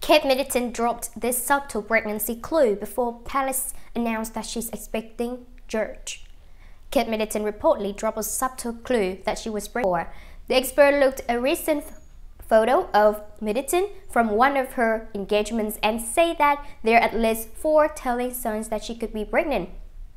Kate Middleton dropped this subtle pregnancy clue before Palace announced that she's expecting George. Kate Middleton reportedly dropped a subtle clue that she was pregnant. The expert looked at a recent photo of Middleton from one of her engagements and said that there are at least 4 telling signs that she could be pregnant.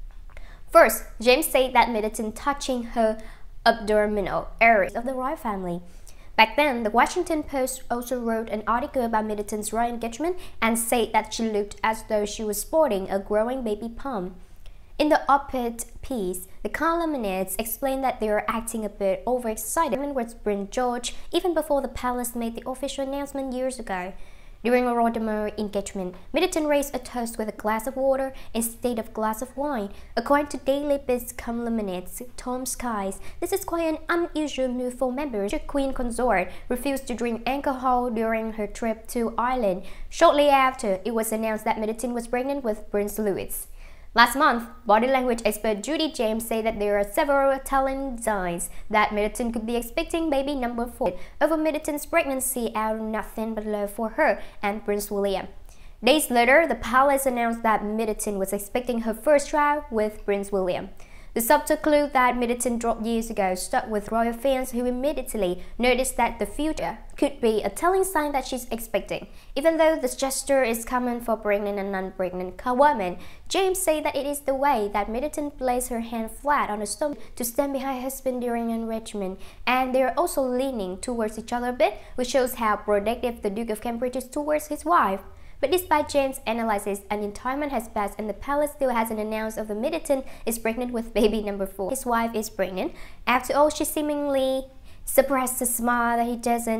First, James said that Middleton touching her abdominal areas of the royal family. Back then, the Washington Post also wrote an article about Middleton's royal engagement and said that she looked as though she was sporting a growing baby bump. In the op-ed piece, the columnists explained that they were acting a bit overexcited with Prince George even before the palace made the official announcement years ago. During a royal engagement, Middleton raised a toast with a glass of water instead of a glass of wine. According to Daily Beast columnist Tom Skies, this is quite an unusual move for members. The Queen Consort refused to drink alcohol during her trip to Ireland. Shortly after, it was announced that Middleton was pregnant with Prince Louis. Last month, body language expert Judy James said that there are several telling signs that Middleton could be expecting baby number 4. Over Middleton's pregnancy out of nothing but love for her and Prince William. Days later, the palace announced that Middleton was expecting her first child with Prince William. The subtle clue that Middleton dropped years ago stuck with royal fans who immediately noticed that the future could be a telling sign that she's expecting. Even though this gesture is common for pregnant and non-pregnant women, James said that it is the way that Middleton placed her hand flat on a stomach to stand behind her husband during engagement, and they're also leaning towards each other a bit, which shows how protective the Duke of Cambridge is towards his wife. But despite James' analysis, an entire month has passed and the palace still hasn't announced if Middleton is pregnant with baby number 4. His wife is pregnant. After all, she seemingly suppressed a smile that he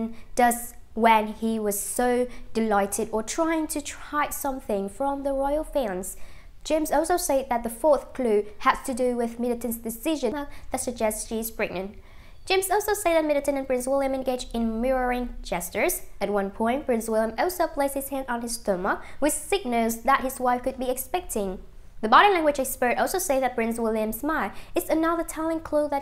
does when he was so delighted or trying to hide something from the royal fans. James also said that the 4th clue has to do with Middleton's decision that suggests she is pregnant. James also said that Middleton and Prince William engaged in mirroring gestures. At one point, Prince William also placed his hand on his stomach, which signals that his wife could be expecting. The body language expert also said that Prince William's smile is another telling clue that